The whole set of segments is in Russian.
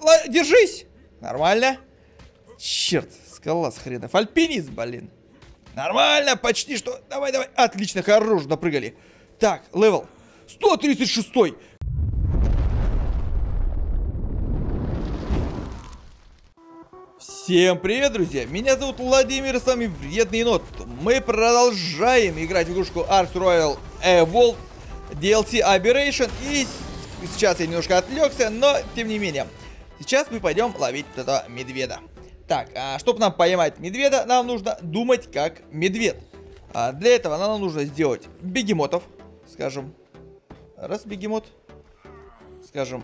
Держись! Нормально. Черт, скала с хренов. Альпинист, блин. Нормально, почти что. Давай, давай. Отлично, хорош, допрыгали. Так, левел 136. Всем привет, друзья! Меня зовут Владимир, с вами Вредный Енот. Мы продолжаем играть в игрушку Ark Royal Evolved DLC Aberration. И сейчас я немножко отвлекся, но тем не менее. Сейчас мы пойдем ловить этого медведя. Так, чтобы нам поймать медведя, нам нужно думать как медведь. Для этого нам нужно сделать бегемотов. Скажем, раз бегемот. Скажем,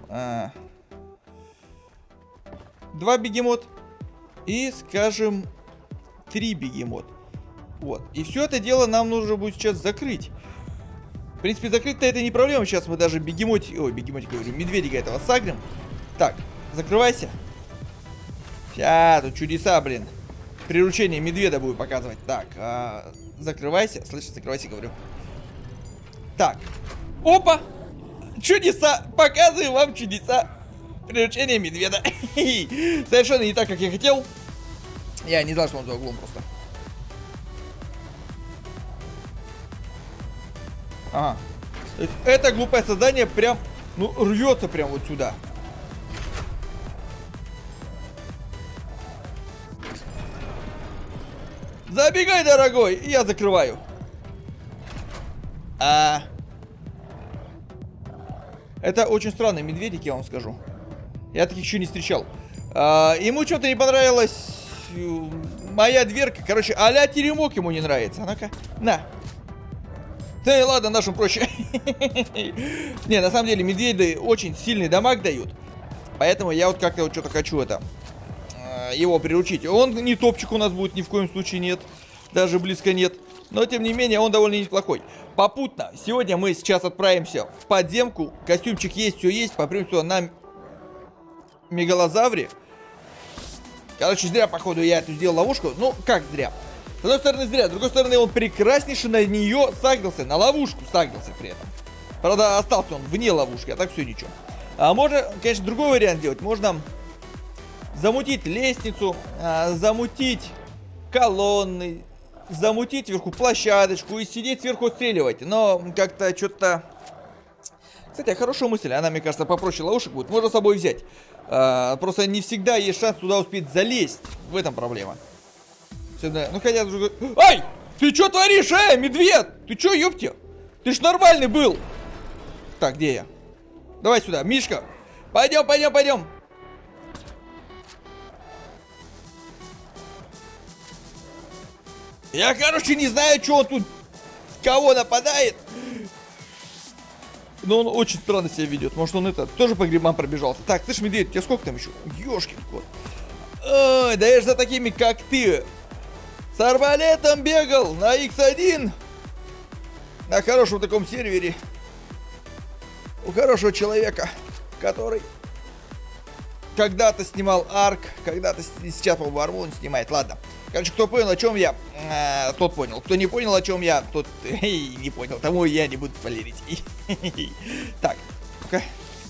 2 бегемот. И, скажем, 3 бегемот. Вот. И все это дело нам нужно будет сейчас закрыть. В принципе, закрыть-то это не проблема. Сейчас мы даже бегемотик... Ой, бегемотик, говорю, медведика этого сагрим. Так, закрывайся. Сейчас, тут чудеса, блин. Приручение медведя буду показывать. Так, закрывайся. Слышишь, закрывайся, говорю. Так. Опа! Чудеса! Показываю вам чудеса. Приручение медведя. Совершенно не так, как я хотел. Я не знал, что он за углом просто. Ага. То есть это глупое создание прям, ну, рвется прям вот сюда. Забегай, дорогой, я закрываю. Это очень странный медведик, я вам скажу. Я таких еще не встречал. Ему что-то не понравилась моя дверка. Короче, а-ля теремок ему не нравится. Ну-ка, на. Да и ладно, нашим проще. Не, на самом деле, медведи очень сильный дамаг дают. Поэтому я вот как-то вот что-то хочу это его приручить. Он не топчик у нас будет, ни в коем случае нет. Даже близко нет. Но, тем не менее, он довольно неплохой. Попутно, сегодня мы сейчас отправимся в подземку. Костюмчик есть, все есть. Попремся туда на мегалозавре. Короче, зря, походу, я эту сделал ловушку. Ну, как зря? С одной стороны, зря. С другой стороны, он прекраснейше на нее сагрился. На ловушку сагрился при этом. Правда, остался он вне ловушки, а так все ничего. Можно, конечно, другой вариант делать. Можно замутить лестницу, замутить колонны, замутить вверху площадочку и сидеть сверху отстреливать. Но как-то что-то... Кстати, хорошая мысль. Она, мне кажется, попроще ловушек будет. Можно с собой взять. Просто не всегда есть шанс туда успеть залезть. В этом проблема. Сюда. Ну, хотя... Ай! Ты что творишь, медведь? Ты что, ёпти? Ты ж нормальный был. Так, где я? Давай сюда, Мишка. Пойдем, пойдем, пойдем. Я, короче, не знаю, что он тут... Кого нападает. Но он очень странно себя ведет. Может, он это тоже по грибам пробежался. Так, слышь, медведь, тебе сколько там еще? Ёшкин кот. Ой, да я же за такими, как ты, с арбалетом бегал на X1. На хорошем таком сервере. У хорошего человека, который когда-то снимал Ark, когда-то сейчас, по-моему, Армон снимает. Ладно. Короче, кто понял, о чем я, тот понял. Кто не понял, о чем я, тот не понял. Тому я не буду спойлерить. Так, ну-ка.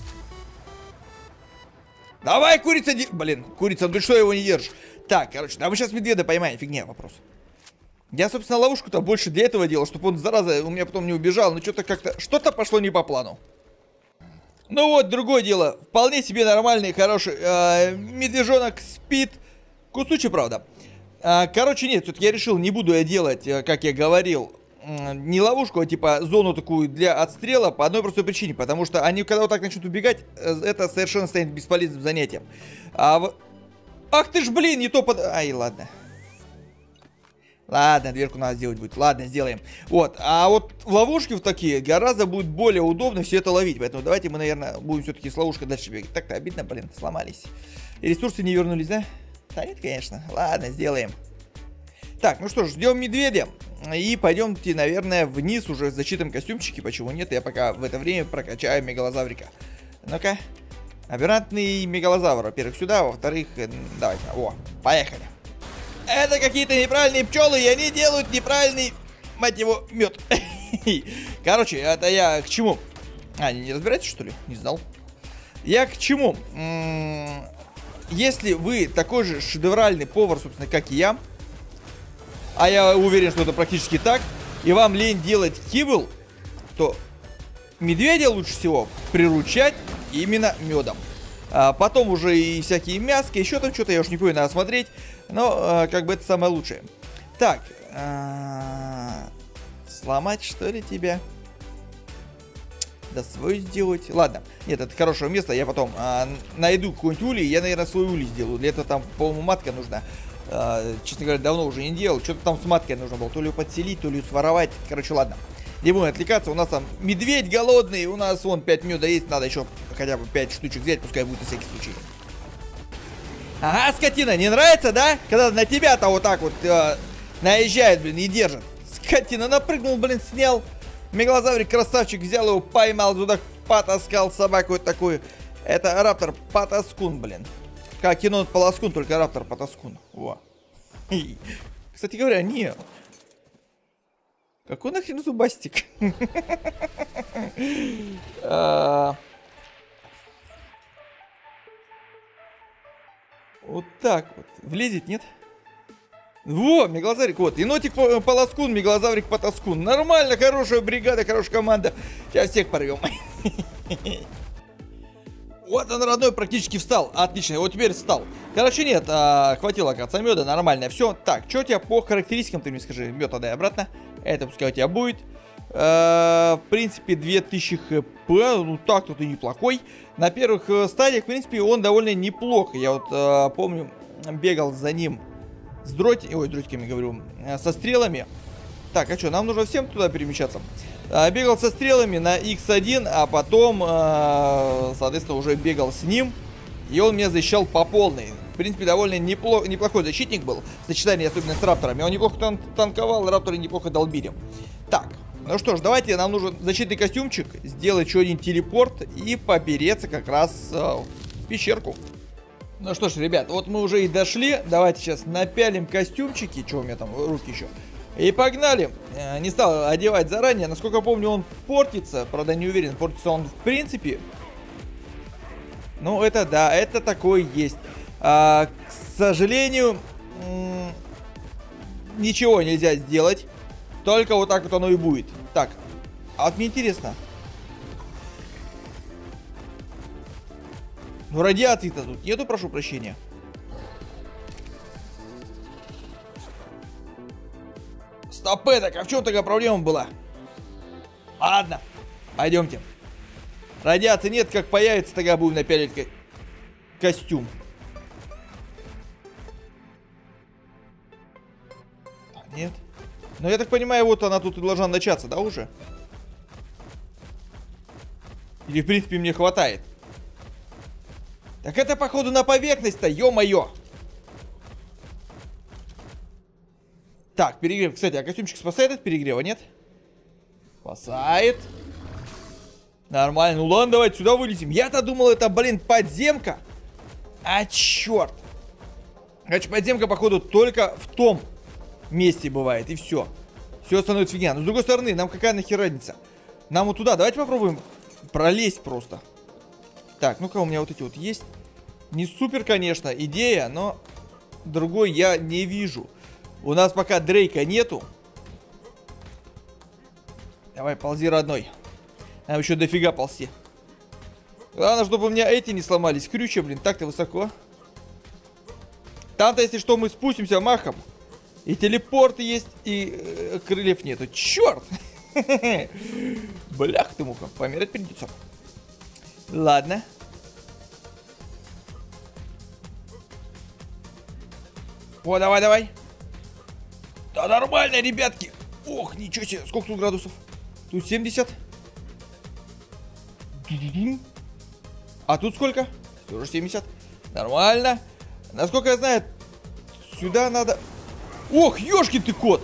Давай, курица, блин, курица, ты что его не держишь? Так, короче, да мы сейчас медведя поймаем, фигня вопрос. Я, собственно, ловушку-то больше для этого делал, чтобы он, зараза, у меня потом не убежал. Но что-то как-то, что-то пошло не по плану. Ну вот, другое дело. Вполне себе нормальный, хороший медвежонок спит. Кусучий, правда. Короче, нет, все-таки я решил, не буду я делать, как я говорил, не ловушку, а типа зону такую для отстрела по одной простой причине. Потому что они, когда вот так начнут убегать, это совершенно станет бесполезным занятием. Ах ты ж, блин, не то под... Ай, ладно. Ладно, дверку надо сделать будет. Ладно, сделаем. Вот, а вот ловушки в такие гораздо будет более удобно все это ловить. Поэтому давайте мы, наверное, будем все-таки с ловушкой дальше бегать. Так-то обидно, блин, сломались. И ресурсы не вернулись, да? Да нет, конечно. Ладно, сделаем. Так, ну что ж, ждем медведя. И пойдемте, наверное, вниз уже зачитаем костюмчики. Почему нет? Я пока в это время прокачаю мегалозаврика. Ну-ка. Аберрантный мегалозавр. Во-первых, сюда, во-вторых, давайте. О, поехали. Это какие-то неправильные пчелы, и они делают неправильный, мать его, мед. Короче, это я к чему? Не разбираетесь, что ли? Не знал. Я к чему? если вы такой же шедевральный повар, собственно, как и я, а я уверен, что это практически так, и вам лень делать кибл, то медведя лучше всего приручать именно медом. А потом уже и всякие мяски, еще там что-то, я уж не помню, надо смотреть. Но как бы это самое лучшее. Так, сломать что ли тебя? Да свой сделать. Ладно, нет, это хорошее место. Я потом найду какой-нибудь улей. Я, наверное, свой улей сделаю. Для этого там, по-моему, матка нужна. Честно говоря, давно уже не делал. Что-то там с маткой нужно было. То ли ее подселить, то ли ее своровать. Короче, ладно. Не будем отвлекаться. У нас там медведь голодный. У нас вон 5 меда есть. Надо еще хотя бы 5 штучек взять. Пускай будет на всякий случай. Ага, скотина, не нравится, да? Когда на тебя-то вот так вот наезжает, блин, и держит. Скотина, напрыгнул, блин, снял. Мегалозаврик, красавчик, взял его, поймал, туда потаскал собаку вот такую. Это раптор Потаскун, блин. Как кино Полоскун, только раптор Потаскун. Во. Кстати говоря, не. Какой нахрен зубастик? Вот так вот. Влезет, нет? Во, мегалозаврик, вот. Енотик Полоскун, мегалозаврик Потаскун. Нормально, хорошая бригада, хорошая команда. Сейчас всех порвем. Вот он, родной, практически встал. Отлично, вот теперь встал. Короче, нет, хватило, оказывается, меда, нормально. Все, так, что у тебя по характеристикам, ты мне скажи. Мед отдай обратно. Это пускай у тебя будет. В принципе, 2000 хп. Ну, так тут и неплохой. На первых стадиях, в принципе, он довольно неплох. Я вот помню, бегал за ним с дротиками, говорю, со стрелами. Так, а что, нам нужно всем туда перемещаться? Бегал со стрелами на X1, а потом, соответственно, уже бегал с ним. И он меня защищал по полной. В принципе, довольно неплохой защитник был. В сочетании, особенно с рапторами. Он неплохо танковал, рапторы неплохо долбили. Так, ну что ж, давайте, нам нужен защитный костюмчик. Сделать еще один телепорт и попереться как раз в пещерку. Ну что ж, ребят, вот мы уже и дошли. Давайте сейчас напялим костюмчики. Что у меня там, руки еще. И погнали. Не стал одевать заранее. Насколько помню, он портится. Правда, не уверен, портится он в принципе. Ну, это да, это такое есть. К сожалению, ничего нельзя сделать. Только вот так вот оно и будет. Так, а вот мне интересно. Ну, радиации-то тут нету, прошу прощения. Стоп, так, а в чем такая проблема была? Ладно, пойдемте. Радиации нет, как появится, тогда будем напялить костюм. А, нет. Но я так понимаю, вот она тут и должна начаться, да, уже? Или, в принципе, мне хватает? Так это, походу, на поверхность-то, ё-моё! Так, перегрев. Кстати, а костюмчик спасает от перегрева, нет? Спасает. Нормально. Ну ладно, давайте сюда вылезем. Я-то думал, это, блин, подземка. А, черт. Короче, подземка, походу, только в том месте бывает. И все. Все становится фигня. Но с другой стороны, нам какая нахер разница? Нам вот туда. Давайте попробуем пролезть просто. Так, ну-ка, у меня вот эти вот есть. Не супер, конечно, идея, но другой я не вижу. У нас пока Дрейка нету. Давай, ползи, родной. Нам еще дофига ползти. Главное, чтобы у меня эти не сломались. Крючья, блин, так-то высоко. Там-то, если что, мы спустимся махом. И телепорт есть, и крыльев нету. Черт! Блях ты, муха, помирать придется. Ладно. О, давай, давай. Да нормально, ребятки. Ох, ничего себе. Сколько тут градусов? Тут 70. А тут сколько? Тоже 70. Нормально. Насколько я знаю, сюда надо... Ох, ёшкин ты кот.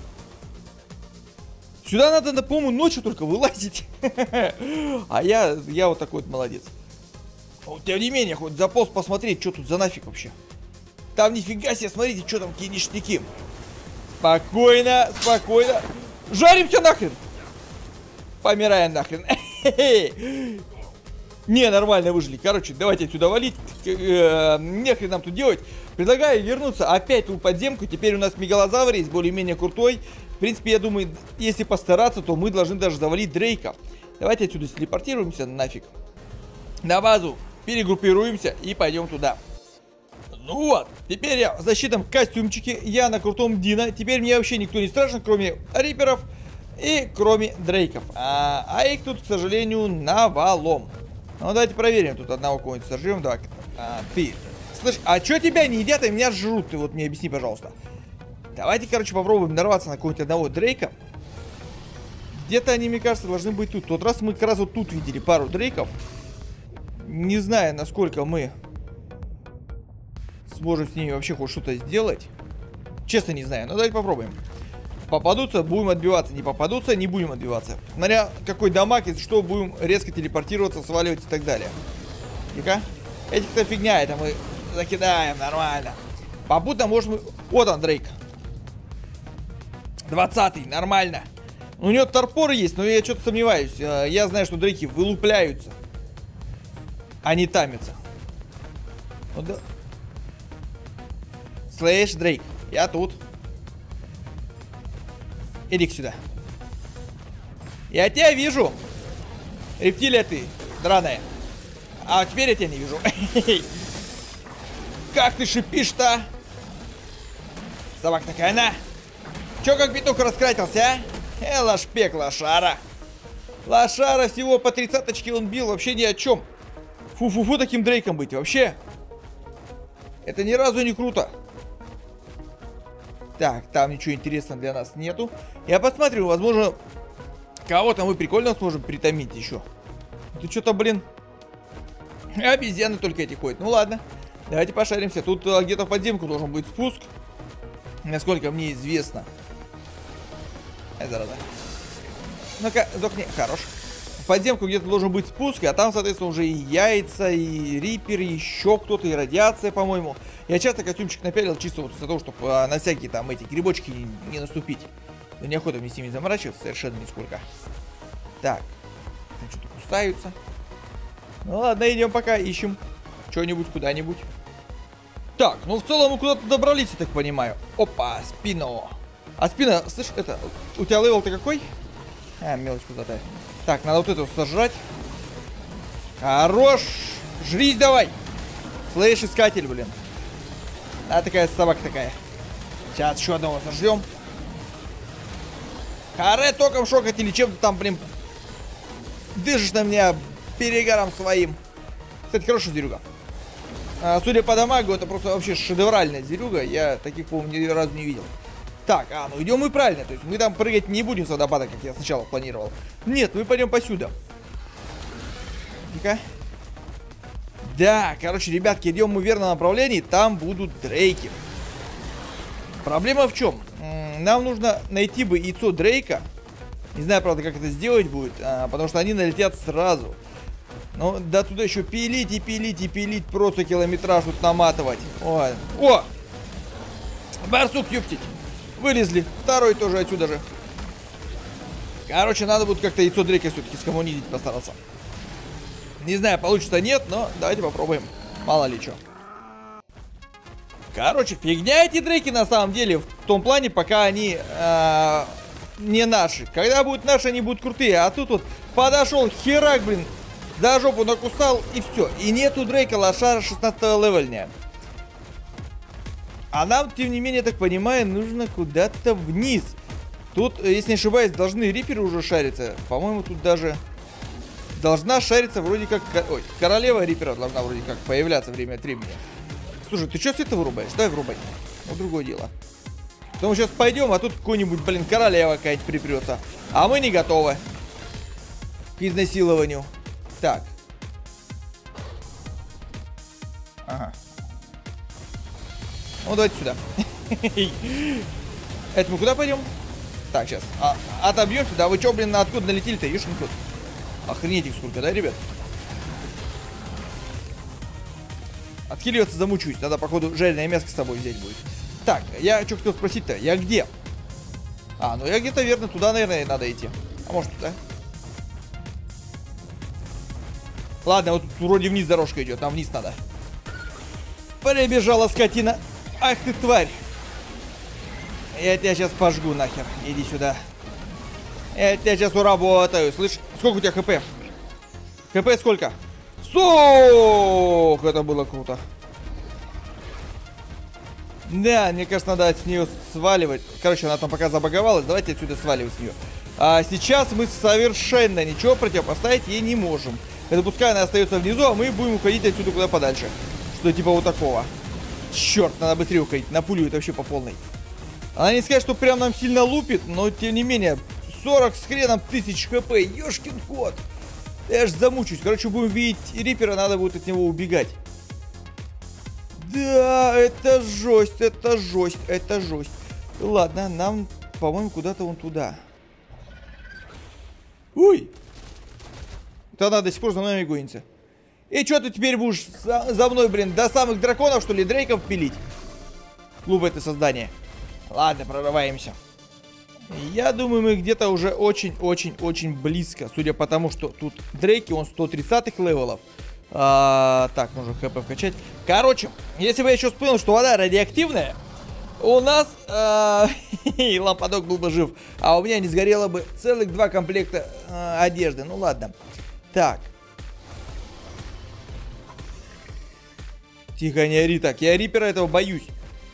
Сюда надо, по-моему, ночью только вылазить. А я вот такой вот молодец. Но, тем не менее, хоть заполз посмотреть, что тут за нафиг вообще. Там нифига себе, смотрите, что там, какие ништяки. Спокойно, спокойно. Жаримся нахрен. Помираем нахрен. Не, нормально выжили. Короче, давайте отсюда валить. Нехрен нам тут делать. Предлагаю вернуться опять в подземку. Теперь у нас мегалозавр есть, более-менее крутой. В принципе, я думаю, если постараться, то мы должны даже завалить Дрейка. Давайте отсюда телепортируемся нафиг. На базу. Перегруппируемся и пойдем туда. Ну вот, теперь я в защитном костюмчике. Я на крутом Дина. Теперь мне вообще никто не страшен, кроме риперов и кроме Дрейков. А их тут, к сожалению, навалом. Ну, давайте проверим. Тут одного кого-нибудь сожжем. Давай. Ты. Слышь, а чё тебя не едят, и меня жрут? Ты вот мне объясни, пожалуйста. Давайте, короче, попробуем нарваться на какого-нибудь одного Дрейка. Где-то они, мне кажется, должны быть тут. Тот раз мы как раз вот тут видели пару Дрейков. Не знаю, насколько мы сможем с ними вообще хоть что-то сделать. Честно не знаю. Но давайте попробуем. Попадутся, будем отбиваться. Не попадутся, не будем отбиваться. Смотря какой дамаг, если что, будем резко телепортироваться, сваливать и так далее. Ну-ка. Этих-то фигня, это мы закидаем нормально. Попутно, может, мы... Вот он, Дрейк. 20-й, нормально. У него торпоры есть, но я что-то сомневаюсь. Я знаю, что Дрейки вылупляются. А не тамятся. Ну да. Слэш, Дрейк, я тут. Иди сюда. Я тебя вижу. Рептилия ты, драная. А теперь я тебя не вижу. Как ты шипишь-то? Собака такая, на. Чё как петух раскратился, а? Лошпек, лошара. Лошара всего по 30-очке он бил, вообще ни о чем. Фу-фу-фу таким Дрейком быть, вообще. Это ни разу не круто. Так, там ничего интересного для нас нету. Я посмотрю, возможно, кого-то мы прикольно сможем притомить еще. Тут что-то, блин, обезьяны только эти ходят. Ну ладно, давайте пошаримся. Тут где-то в подземку должен быть спуск. Насколько мне известно. Зараза. Ну-ка, сдохни. Хорош. В подземку где-то должен быть спуск, а там, соответственно, уже и яйца, и рипер, и еще кто-то, и радиация, по-моему. Я часто костюмчик напялил чисто вот из-за того, чтобы на всякие там эти грибочки не наступить. Но неохота мне с ними заморачиваться совершенно нисколько. Так. Там что-то кусаются. Ну ладно, идем пока, ищем что-нибудь куда-нибудь. Так, ну в целом мы куда-то добрались, я так понимаю. Опа, спину. А спина, слышь, это, у тебя левел-то какой? Мелочь куда-то. Так, надо вот эту сожрать. Хорош! Жрись давай! Слышь, искатель, блин. А такая собака такая. Сейчас еще одного сожрем. Харе током шокать или чем-то там, блин. Дышишь на меня перегаром своим. Кстати, хорошая зверюга. Судя по дамагу, это просто вообще шедевральная зверюга. Я таких, по-моему, ни разу не видел. Так, ну идем мы правильно. То есть мы там прыгать не будем с водопада, как я сначала планировал. Нет, мы пойдем посюда. Ну-ка. Да, короче, ребятки, идем мы в верном направлении. Там будут Дрейки. Проблема в чем? Нам нужно найти бы яйцо Дрейка. Не знаю, правда, как это сделать будет. Потому что они налетят сразу. Ну, да туда еще пилить и пилить и пилить. Просто километраж тут наматывать. О! Барсук, юптить. Вылезли. Второй тоже отсюда же. Короче, надо будет как-то яйцо Дрейка все-таки скоммунизить постараться. Не знаю, получится нет, но давайте попробуем. Мало ли что. Короче, фигня эти Дрейки на самом деле. В том плане, пока они не наши. Когда будут наши, они будут крутые. А тут вот подошел херак, блин. За жопу накусал и все. И нету Дрейка, лошара 16-го левельня. А нам, тем не менее, так понимаю, нужно куда-то вниз. Тут, если не ошибаюсь, должны риперы уже шариться. По-моему, тут даже должна шариться вроде как... Ой, королева рипера должна вроде как появляться время от времени. Слушай, ты что свет вырубаешь? Давай врубай. Вот другое дело. Потом сейчас пойдем, а тут какой-нибудь, блин, королева какая-нибудь припрется. А мы не готовы к изнасилованию. Так. Ага. Ну, давайте сюда. Это мы куда пойдем? Так, сейчас. Отобьемся. Да вы чё, блин, откуда налетели-то? Ёшкин кот. Охренеть их сколько, да, ребят? Отхиливаться замучусь. Надо, походу, жареное мясо с собой взять будет. Так, я что хотел спросить-то? Я где? Ну я где-то верно. Туда, наверное, надо идти. А может, туда? Ладно, вот тут вроде вниз дорожка идет, нам вниз надо. Прибежала скотина. Ах ты тварь. Я тебя сейчас пожгу нахер. Иди сюда. Я тебя сейчас уработаю. Слышь, сколько у тебя хп? ХП сколько? Сох! Это было круто. Да, мне кажется, надо с нее сваливать. Короче, она там пока забаговалась. Давайте отсюда сваливать с нее. А сейчас мы совершенно ничего противопоставить ей не можем. Это пускай она остается внизу, а мы будем уходить отсюда куда подальше. Что типа вот такого. Черт, надо быстрее уходить. На пулю это вообще по полной. Она не сказать, что прям нам сильно лупит, но тем не менее 40 с хреном тысяч хп. Ёшкин кот. Я аж замучусь. Короче, будем видеть Рипера, надо будет от него убегать. Да, это жесть, это жесть, это жесть. Ладно, нам, по-моему, куда-то вон туда. Ой! Это она до сих пор за мной гонится. И что ты теперь будешь за мной, блин, до самых драконов, что ли, дрейков пилить? Глупое ты создание. Ладно, прорываемся. Я думаю, мы где-то уже очень-очень-очень близко. Судя по тому, что тут дрейки, он 130-х левелов. Так, нужно хп вкачать. Короче, если бы я еще вспомнил, что вода радиоактивная, у нас лампадок был бы жив. А у меня не сгорело бы целых 2 комплекта одежды. Ну ладно. Так. Тихо, не ори так. Я Рипера этого боюсь.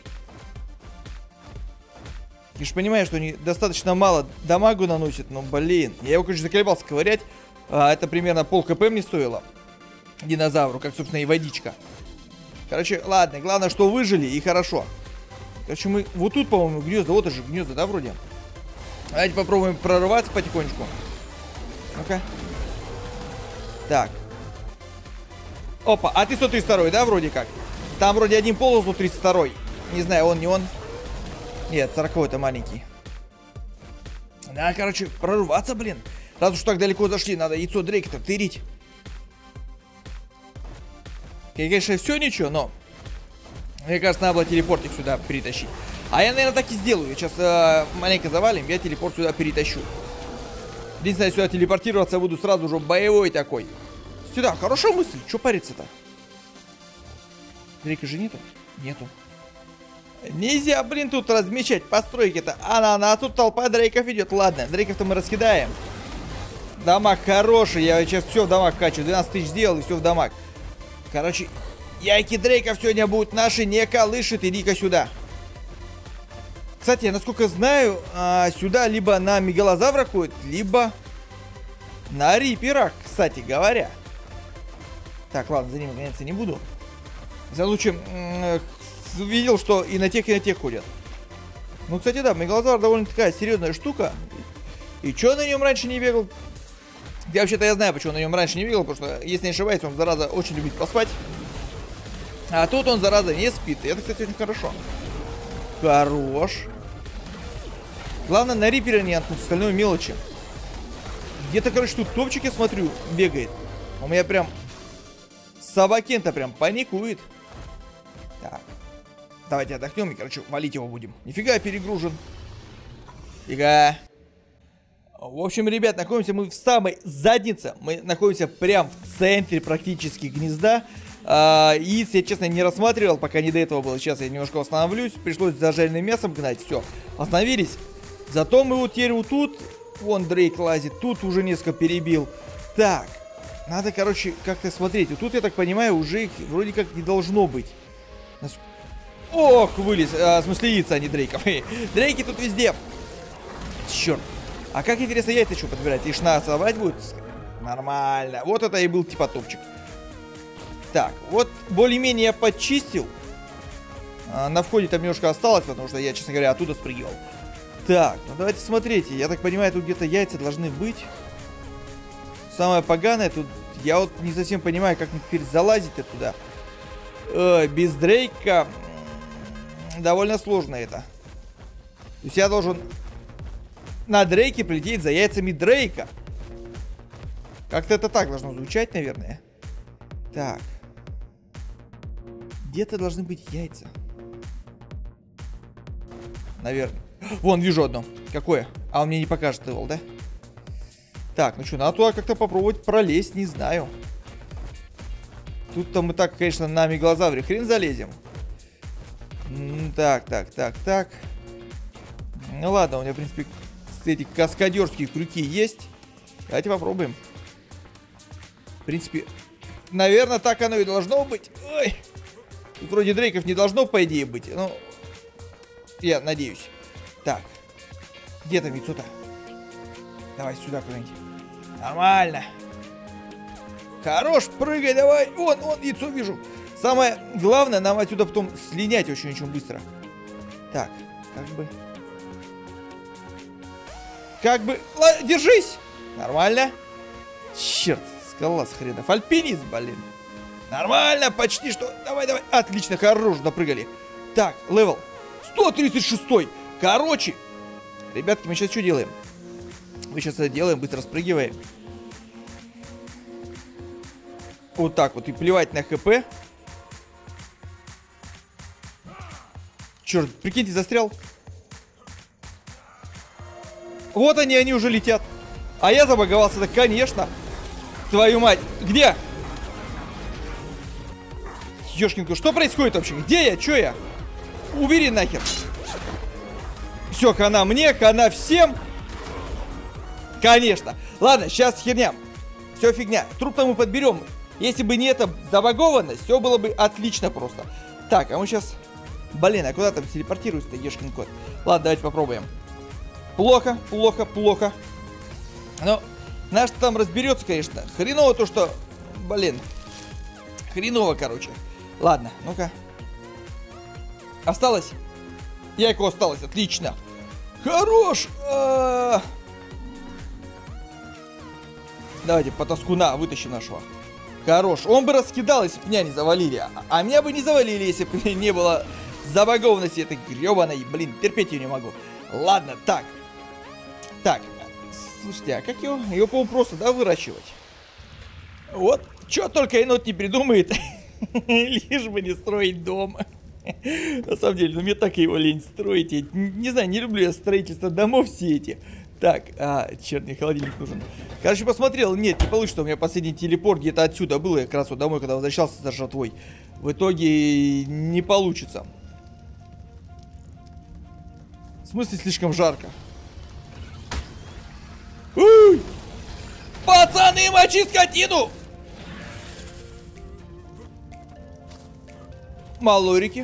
Ты же понимаешь, что они достаточно мало дамагу наносят. Но, блин. Я его, конечно, заколебался ковырять. Это примерно пол хп мне стоило. Динозавру, как, собственно, и водичка. Короче, ладно. Главное, что выжили, и хорошо. Короче, мы вот тут, по-моему, гнезда. Вот же гнезда, да, вроде? Давайте попробуем прорываться потихонечку. Ну-ка. Так. Опа, а ты 132, да, вроде как? Там вроде один полос 132. Не знаю, он, не он. Нет, 40-й-то маленький. Да, короче, прорваться, блин. Раз уж так далеко зашли, надо яйцо Дрейка-то тырить. Конечно, все ничего, но... Мне кажется, надо было телепортик сюда перетащить. А я, наверное, так и сделаю. Сейчас маленько завалим, я телепорт сюда перетащу. Единственное, сюда телепортироваться буду сразу же боевой такой. Сюда, хорошая мысль. Че париться-то? Дрейка же нету? Нету. Нельзя, блин, тут размечать постройки-то. А тут толпа дрейков идет. Ладно, дрейков-то мы раскидаем. Дамаг хороший. Я сейчас все в дамаг качу. 12 тысяч сделал и все в дамаг. Короче, яйки дрейков сегодня будут наши. Не колышет. Иди-ка сюда. Кстати, я, насколько знаю, сюда либо на мегалозавра ходит, либо на риперах, кстати говоря. Так, ладно, за ним гоняться не буду. За случаем видел, что и на тех ходят. Ну, кстати, да, мегалозавр довольно такая серьезная штука. И чё на нем раньше не бегал? Я вообще-то я знаю, почему на нем раньше не бегал, потому что, если не ошибаюсь, он, зараза, очень любит поспать. А тут он, зараза, не спит. И это, кстати, очень хорошо. Хорош. Главное, на рипере не откнуть, остальное мелочи. Где-то, короче, тут топчик, я смотрю, бегает. У меня прям... Собакен-то прям паникует. Так. Давайте отдохнем и, короче, валить его будем. Нифига, я перегружен. Фига. В общем, ребят, находимся мы в самой заднице. Мы находимся прям в центре практически гнезда. И, если я честно, не рассматривал, пока не до этого было. Сейчас я немножко остановлюсь. Пришлось за жареным мясом гнать. Все, остановились. Зато мы вот теперь вот тут. Вон Дрейк лазит. Тут уже несколько перебил. Так. Надо, короче, как-то смотреть. Вот тут, я так понимаю, уже их вроде как не должно быть. Ох, вылез. В смысле, яйца, а не Дрейков. Дрейки тут везде. Черт. А как, интересно, яйца что подбирать? Их надо собрать будет? Нормально. Вот это и был типа топчик. Так, вот более-менее я подчистил. На входе там немножко осталось, потому что я, честно говоря, оттуда спрыгивал. Так, ну давайте смотрите. Я так понимаю, тут где-то яйца должны быть. Самое поганое тут, я вот не совсем понимаю, как мне теперь залазить туда. Без Дрейка довольно сложно это. То есть я должен на Дрейке прилететь за яйцами Дрейка. Как-то это так должно звучать, наверное. Так. Где-то должны быть яйца. Наверное. Вон, вижу одно. Какое? А он мне не покажет его, да? Так, ну что, надо туда как-то попробовать пролезть, не знаю. Тут-то мы так, конечно, на мегалозавре хрен залезем. Так. Ну ладно, у меня, в принципе, эти каскадерские крюки есть. Давайте попробуем. В принципе, наверное, так оно и должно быть. Ой. Тут вроде дрейков не должно, по идее, быть. Ну, я надеюсь. Так. Где там яйцо-то? Давай сюда куда-нибудь. Нормально. Хорош, прыгай, давай. Вон, яйцо вижу. Самое главное, нам отсюда потом слинять очень-очень быстро. Так, как бы... Держись! Нормально. Черт, скала с хренов. Альпинист, блин. Нормально, почти что. Давай. Отлично, хорош, допрыгали. Так, левел 136. Короче, ребятки, мы сейчас что делаем? Мы сейчас это делаем, быстро спрыгиваем. Вот так вот, и плевать на ХП. Черт, прикиньте, застрял. Вот они уже летят. А я забаговался, да, конечно. Твою мать, где? Ёшкинку, что происходит вообще? Где я? Чё я? Убери нахер. Все, хана мне, хана всем. Конечно. Ладно, сейчас херня. Все фигня. Труп-то мы подберем. Если бы не эта забагованность, все было бы отлично просто. Так, а мы сейчас... Блин, а куда там телепортируется-то, ешкин кот? Ладно, давайте попробуем. Плохо. Но наш там разберется, конечно. Хреново то, что... Блин. Хреново, короче. Ладно, ну-ка. Осталось? Яйко осталось, отлично. Хорош! Давайте потаскуна вытащим нашего. Хорош. Он бы раскидал, если бы меня не завалили. А меня бы не завалили, если бы не было забагованности этой гребаной. Блин, терпеть ее не могу. Ладно, так. Слушайте, а как его? Его, по-моему, просто, да, выращивать? Вот. Что только енот не придумает. Лишь бы не строить дом. На самом деле, ну мне так его лень строить. Я не знаю, не люблю я строительство домов все эти. Так, черт, мне холодильник нужен. Короче, посмотрел, нет, не получится. У меня последний телепорт где-то отсюда был. Я как раз вот домой, когда возвращался за жратвой. В итоге не получится. В смысле, слишком жарко? Уй! Пацаны, мочи скотину! Малорики.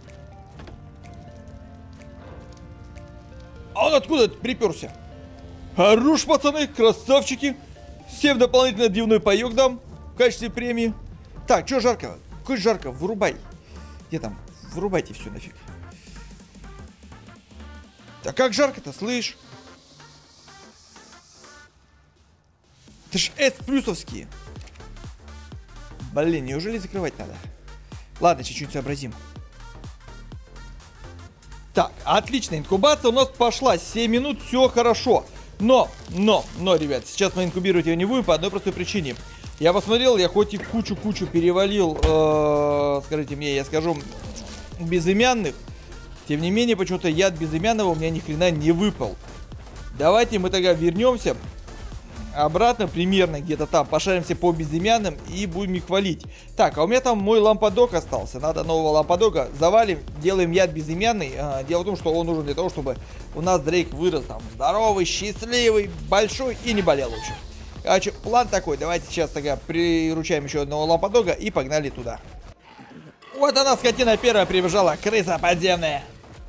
А он откуда приперся? Хорош, пацаны, красавчики. Всем дополнительно дневной паёк дам в качестве премии. Так, что жарко? Какой жарко? Вырубай. Где там? Вырубайте все нафиг. Да как жарко-то, слышь? Это ж S-плюсовские. Блин, неужели закрывать надо? Ладно, чуть-чуть сообразим. Так, отлично, инкубация у нас пошла. 7 минут, все хорошо. Но, ребят, сейчас мы инкубировать ее не будем по одной простой причине. Я посмотрел, я хоть и кучу перевалил, скажите мне, я скажу, безымянных. Тем не менее, почему-то яд безымянного у меня ни хрена не выпал. Давайте мы тогда вернемся обратно, примерно где-то там, пошаримся по безымянным и будем их валить. Так, а у меня там мой лампадок остался. Надо нового лампадога. Завалим, делаем яд безымянный. Дело в том, что он нужен для того, чтобы у нас Дрейк вырос там здоровый, счастливый, большой и не болел вообще. Короче, план такой. Давайте сейчас тогда приручаем еще одного лампадога и погнали туда. Вот она, скотина первая прибежала. Крыса подземная.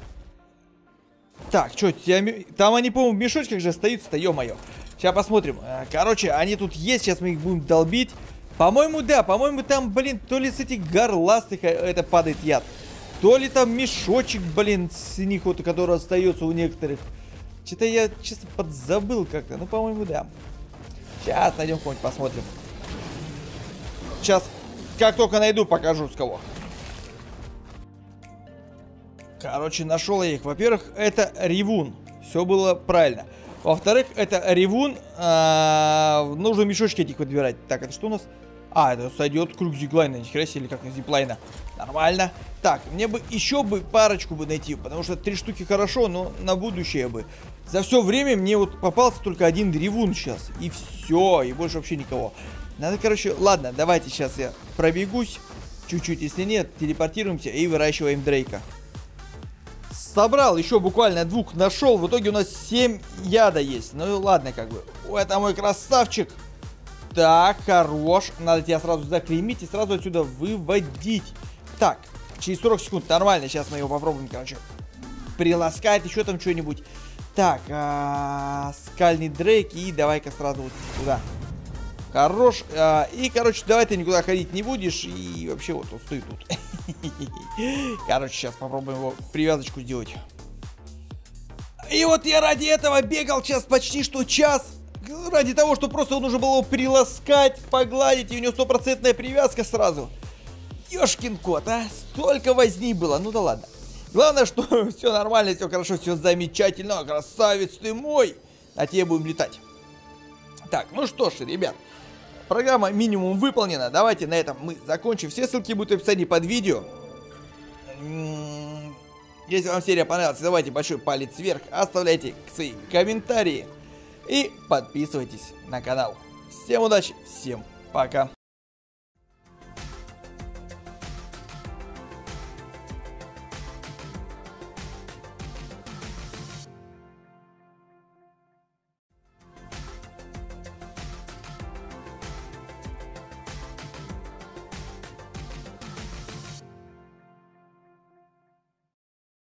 Так, что, там они, по-моему, в мешочках же остаются-то, ё-моё. Сейчас посмотрим. Короче, они тут есть, сейчас мы их будем долбить. По-моему, да, по-моему, там, блин, то ли с этих горластых это падает яд, то ли там мешочек, блин, с них вот, который остается у некоторых. Что-то я, честно, подзабыл как-то. Ну, по-моему, да. Сейчас найдем кого-нибудь, посмотрим. Сейчас, как только найду, покажу с кого. Короче, нашел я их. Во-первых, это ревун. Все было правильно. Во-вторых, это ревун. Нужно мешочки этих выбирать. Так, это что у нас? Это сойдет круг зиплайна. Нихера себе, или как на зиплайна. Нормально. Так, мне бы еще бы парочку бы найти. Потому что 3 штуки хорошо, но на будущее бы. За все время мне вот попался только один ревун сейчас. И все, и больше вообще никого. Надо, короче, ладно, давайте сейчас я пробегусь. Чуть-чуть, если нет, телепортируемся и выращиваем Дрейка. Собрал еще буквально 2 нашел. В итоге у нас 7 яда есть. Ну ладно, как бы. Ой, это мой красавчик. Так, хорош. Надо тебя сразу заклеймить и сразу отсюда выводить. Так, через 40 секунд. Нормально. Сейчас мы его попробуем, короче, приласкать. Еще там что-нибудь. Так, скальный Дрейк. И давай-ка сразу вот сюда. Хорош. И, короче, давай ты никуда ходить не будешь. И вообще вот он стоит тут. Короче, сейчас попробуем его привязочку сделать. И вот я ради этого бегал сейчас почти что час. Ради того, что просто нужно было его приласкать, погладить. И у него 100% привязка сразу. Ёшкин кот, а. Столько возни было. Ну да ладно. Главное, что все нормально, все хорошо, все замечательно. Красавец ты мой. А тебе будем летать. Так, ну что ж, ребят. Программа минимум выполнена. Давайте на этом мы закончим. Все ссылки будут в описании под видео. Если вам серия понравилась, давайте большой палец вверх. Оставляйте свои комментарии. И подписывайтесь на канал. Всем удачи, всем пока.